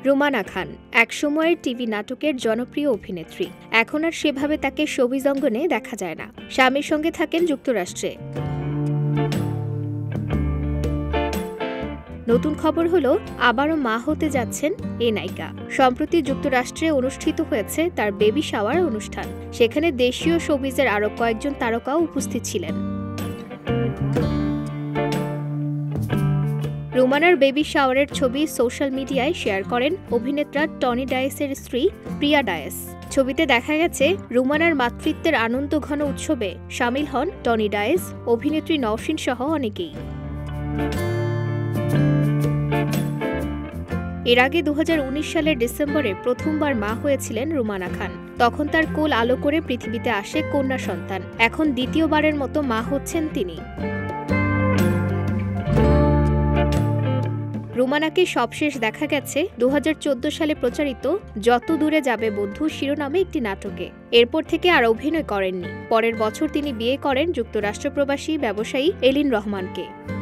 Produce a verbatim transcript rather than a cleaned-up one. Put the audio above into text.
রুমানা খান একসময়ের টিভি নাটকের জনপ্রিয় অভিনেত্রী। এখন আর সেভাবে তাকে শোবিজ অঙ্গনে দেখা যায় না। স্বামীর সঙ্গে থাকেন যুক্তরাষ্ট্রে। নতুন খবর হলো আবারও মা হতে যাচ্ছেন এই নায়িকা। সম্প্রতি যুক্তরাষ্ট্রে অনুষ্ঠিত হয়েছে তার বেবি শাওয়ার অনুষ্ঠান। সেখানে দেশীয় শোবিজের আরও কয়েকজন তারকাও উপস্থিত ছিলেন। রুমানার বেবি শাওয়ারের ছবি সোশ্যাল মিডিয়ায় শেয়ার করেন অভিনেতা টনি ডায়েসের স্ত্রী প্রিয়া ডায়েস। ছবিতে দেখা গেছে রুমানার মাতৃত্বের আনন্দঘন উৎসবে শামিল হন টনি ডায়েস, অভিনেত্রী নওশিন সহ অনেকেই। এর আগে দু হাজার উনিশ সালের ডিসেম্বরে প্রথমবার মা হয়েছিলেন রুমানা খান। তখন তার কোল আলো করে পৃথিবীতে আসে কন্যা সন্তান। এখন দ্বিতীয়বারের মতো মা হচ্ছেন তিনি। রুমানাকে সবশেষ দেখা গেছে দু হাজার চোদ্দ সালে প্রচারিত যত দূরে যাবে বন্ধু শিরোনামে একটি নাটকে। এরপর থেকে আর অভিনয় করেননি। পরের বছর তিনি বিয়ে করেন যুক্তরাষ্ট্র প্রবাসী ব্যবসায়ী এলিন রহমানকে।